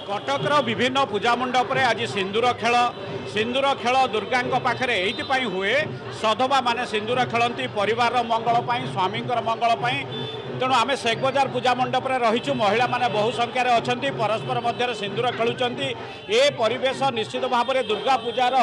कटकर विभिन्न पूजा मंडप रे आज सिंदूर खेल दुर्गा पाखे ये हुए सधवा माने सिंदूर खेलती परिवार मंगल स्वामी मंगल तेणु आम शेख बजार पूजा मंडप रे रहीचु महिला माने बहु संख्यार अच्छा परस्पर मध्य सिंदूर खेलुंट ए परिवेश निश्चित भाव में दुर्गा पूजार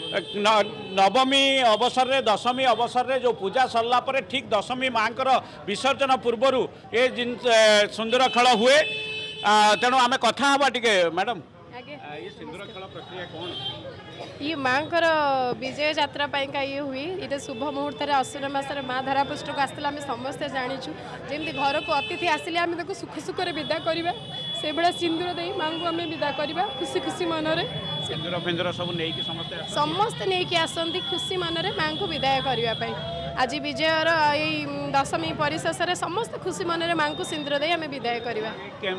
नवमी अवसर रे दशमी अवसर रे जो पूजा सरला परे ठीक दशमी माँ विसर्जन पूर्वर ये सिंदूर खेल हुए तेणु आम कथा हवा टिके मैडम ये सिंदूर खेल प्रक्रिया कौन ये माँ विजय यात्रा का ये हुई ये शुभ मुहूर्त में अश्विन मासर माँ धरापृष्ठ को आसला आम समस्ते जाचु जमी घर को अतिथि आसिले आम सुख सुख विदा करवा से भाया सिंदूर दे माँ को आम विदा करवा खुशी खुशी मनरे सिंदूर फिंदूर सब समस्ते नहीं आसती खुशी मनरे माँ को विदाय करने आज विजयर ये दशमी परिशेष समस्त खुशी मनरे माँ को सिंदूर दे आम विदाय करवा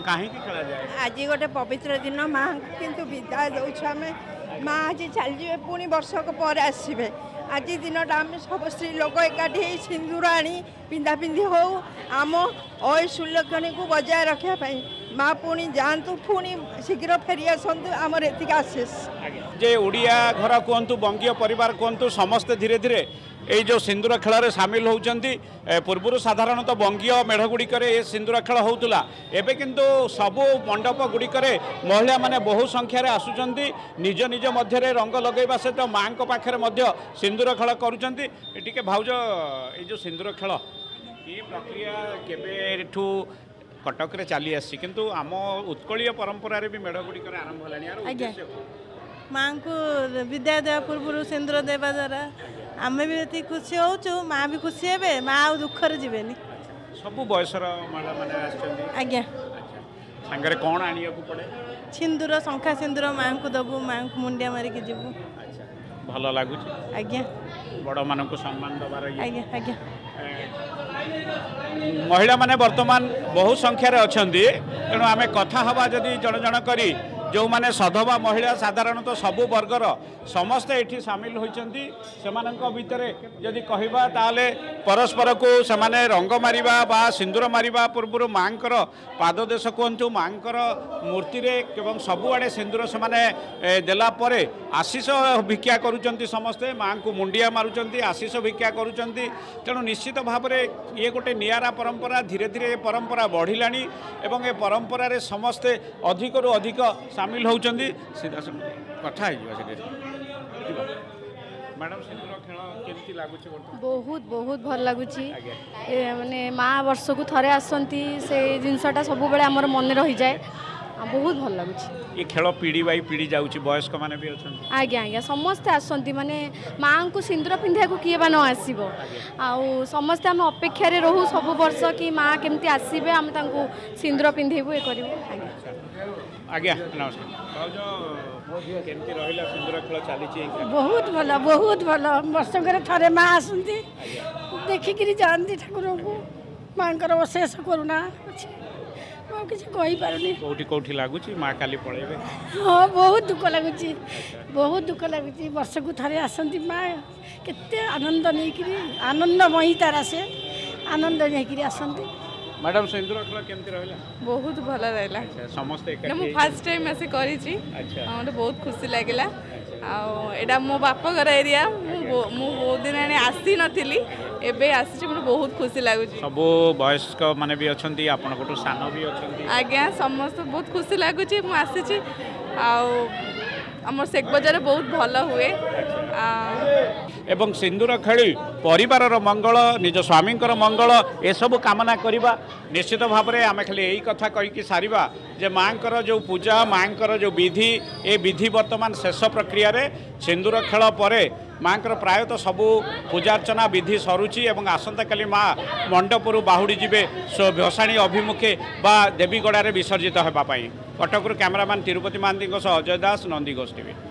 आज गोटे पवित्र दिन माँ किंतु विदाय दौर माँ आज चलिए पुणी वर्षक पर आसवे आज दिनटा आम सब स्त्री लोक एकाठी सिंदूर आनी पिंधा पिंधि हो आम सुलक्षणी को बजाय रखापी माँ पुणी जातु पुणी शीघ्र फेरी आसतु आमर एतिक आशीष जे ओडिया घर कहतु बंगीय परिवार कहतु समस्ते धीरे धीरे ये जो सिंदूर खेल में सामिल होती पूर्वर साधारणतः बंगीय मेढ़गुड़िक सिंदूर खेल होता एवं किंतु सबू मंडप गुड़िक महिला माने बहु संख्यार आसुंच निज निज मध्य रंग लगेवा सहित माँ पाखे सिंदूर खेल करुँचे भाउज ये जो सिंदूर खेल ये प्रक्रिया केबेठू कटक रे चली आसी किंतु आम उत्कलीय परंपरा भी मेढ़गुड़िक आरंभ होलानी माँ को विद्या देवा पूर्व सिंदूर देवा द्वारा आम भी ये खुशी हो माँ भी खुशी हे माँ आ दुखर जीवेनि सबू बयसर महिला माने आज्ञा सांगरे कौन आनिया पड़े सिंदूर शंखा सिंदूर माँ को दबू माँ को मुंडिया मारिक जीवु भल लगुच आज्ञा बड़ मान को सम्मान दबार आज्ञा आज्ञा महिला माने वर्तमान बहु संख्यार अच्छा तेणु आम कथा हवा जदि जन जन करी जो माने सधवा महिला साधारणतः सबु वर्गर समस्ते ये सामिल होती से भितर जदि कहवा ताले परस्पर को सेमाने रंग मारिबा बा सिंदूर मारिबा पूर्व माँ पाद देश कहतु माँ मूर्ति एवं सबुआड़े सिंदूर से देला परे आशीष भिक्षा करुँच समस्ते माँ को मुंडिया मारुंच आशीष भिक्षा करुँच तेणु निश्चित भाव में ये गोटे नियारा परंपरा धीरे धीरे परंपरा बढ़िला एवं ए परंपरा रे समस्ते अधिक रु अधिक सामिल होउचंदी सीधा कथा मैडम सिंदूर खेल केमती लागुची बहुत बहुत भल लगुची माने माँ वर्ष को थरे आसंती से जिनसटा सब बेले हमर मन रही जाए बहुत भल लगुची ये खेल पीढ़ी बाई पीढ़ी जाउची वयस्क माने भी अछन आज्ञा आज्ञा समस्ते आसंती माने माँ को सिंदूर पिंधा को किए बा न आसीबो आ समस्ते हम अपेक्षा रे रहू सब वर्ष कि माँ केमती आसीबे हम तांको सिंदूर पिंधेबो ए करिवो आज्ञा आज्ञा नमस्कार केमती रहिला सिंदूर खेल चली बहुत भल वर्षकर थरे माँ आसती देखिकी जाती ठाकुर को माँ अशेष करुणा किसी कौटी कौटी लगुच माँ काली पलैबे हाँ बहुत दुख लगुच वर्ष को थरे आसती माँ केते आनंद नहीं आनंदमयी तारा से आनंद नहीं आसती मैडम सिंदूर खेल केमती रहिला बहुत भल रहा समस्ते मु फर्स्ट टाइम आसे करी मत बहुत खुशी लगे आटा मो बापघर एरिया मु बहुत दिन आसी नी एबे आसी मुझे बहुत खुशी लगुच सब वयस्क माने भी अच्छी आपण गोटो सान भी अच्छी आज्ञा समस्त बहुत खुशी लगुच मुझे आम शेख बजार बहुत भल हुए एवं सिंदूर खेली परिवार मंगल निज स्वामी मंगल एसबू कामना करवा निश्चित भाव में आम खाली यही कथा कहीकि सारिबा जे माँ जो पूजा माँ जो विधि ए विधि वर्तमान शेष प्रक्रिया रे सिंदूर खेल पर माँ प्रायतः सबू पूजार्चना विधि सरुची एवं आसंता काली माँ मंडपरू बाहुड़ी जीवे भसाणी अभिमुखे बा देवीगड़ा विसर्जित होगापी कटकरू कैमरामैन तिरुपति महांती अजय दास नंदीघोष टीवी।